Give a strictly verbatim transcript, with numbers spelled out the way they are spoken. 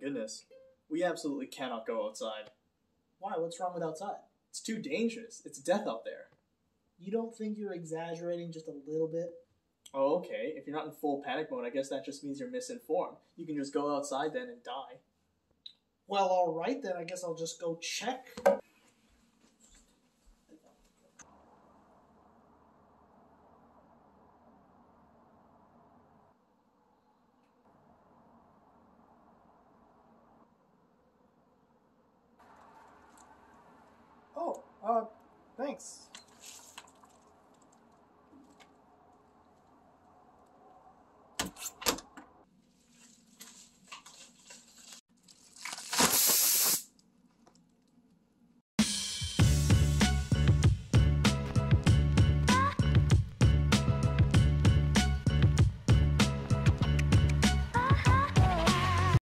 goodness. We absolutely cannot go outside. Why? What's wrong with outside? It's too dangerous. It's death out there. You don't think you're exaggerating just a little bit? Oh, okay. If you're not in full panic mode, I guess that just means you're misinformed. You can just go outside then and die. Well, alright then. I guess I'll just go check. Oh, uh, thanks.